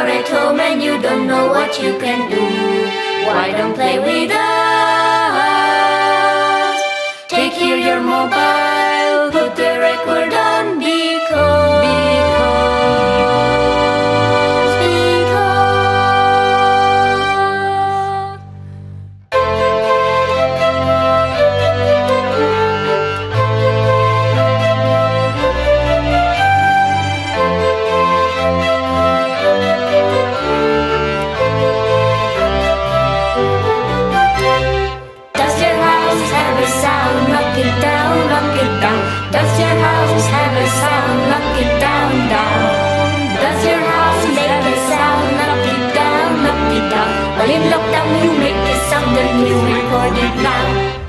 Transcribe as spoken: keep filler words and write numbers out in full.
are at home and you don't know what you can do, why don't play with us? Take here your mobile, put the record on, because does your house have a sound? Knock it down, down. Does your house make a sound? Knock it down, knock it down. While in lockdown you make a sound and you record it now.